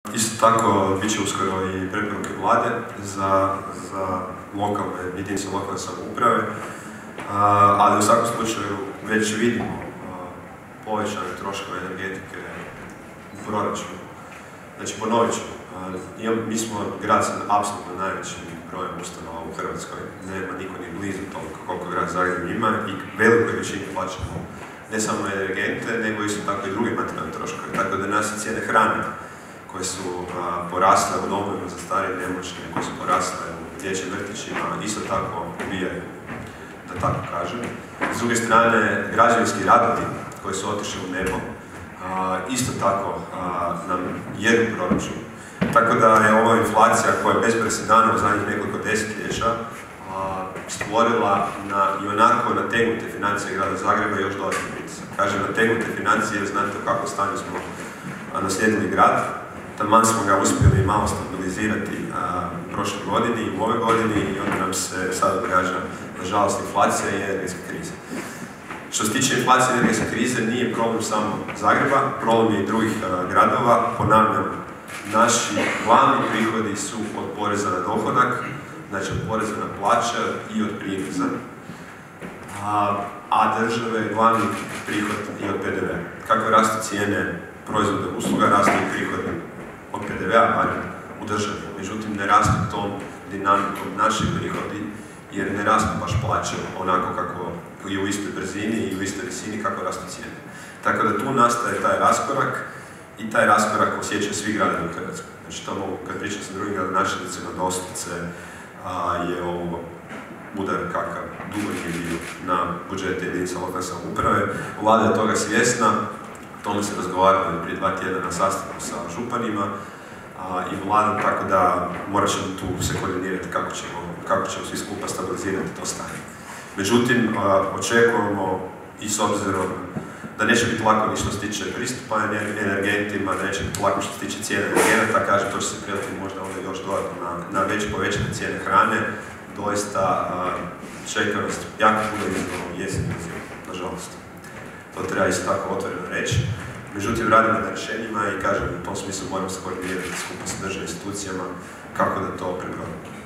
Isto tako, bit će uskoro i preporuke vlade za jedinice lokalne samouprave, ali u svakom slučaju već vidimo povećane troškove energetike u proračunu. Znači, ponovit ću, mi smo grad sa apsolutno najvećim brojem ustanova u Hrvatskoj. Nema niko ni blizu toliko koliko Grad Zagreb ima i velikoj većini plaćamo ne samo energente, nego isto tako i druge materijalne troškove. Tako da nas i cijene hrane koje su porasle u domovima za starije i nemoćne, koje su porasle u dječjim vrtićima, isto tako ubijaju, da tako kažem. S druge strane, građevinski radovi koji su otišli u nebo, isto tako nam jedu proračun. Tako da je ova inflacija koja je bez presedana u zadnjih nekoliko desetljeća stvorila na ionako nategnute financije Grada Zagreba još dodatni pritisak. Kažem nategnute financije jer znate u kakvom stanju smo naslijedili grad. Taman smo ga uspjeli malo stabilizirati u prošloj godini i u ove godini i onda nam se sada događa, nažalost, inflacija i energetska kriza. Što se tiče inflacije i energetske krize, nije problem samo Zagreba, problem je i drugih gradova. Ponavljam, naši glavni prihodi su od poreza na dohodak, znači od poreza na plaće i od prireza, a države je glavni prihod i od PDV. Kako rastu cijene proizvoda i usluga, rastu i prihodi od PDV-a, barem u državi. Međutim, ne rastu tom dinamikom naši prihodi, jer ne rastu baš plaće onako kako je u istoj brzini i u istoj visini kako rastu cijene. Tako da tu nastaje taj raskorak i taj raskorak osjećaju svi gradovi u Hrvatskoj. Znači to mogu, kad pričam sa drugim gradonačelnicima, doslovce je ovo udar kakav dugo nije bio na budžete jedinica lokalne samouprave. Vlada je toga svjesna, o tome se razgovaralo prije 2 tjedna na sastanku sa županima i vladom, tako da morat ćemo tu se koordinirati kako ćemo svi skupa stabilizirati to stanje. Međutim, očekujemo i s obzirom da neće biti lako ni što se tiče pristupa energentima, da neće biti lako što se tiče cijene energenata, kažem, to će se priliti možda onda još dodatno na već povećane cijene hrane. Doista čeka nas jako puno izazova jesen, nažalost. To treba isto tako otvoreno reći. Međutim, radimo na rješenjima i kažem, u tom smislu moramo se koordinirati skupa sa državnim institucijama kako da to prebrodimo.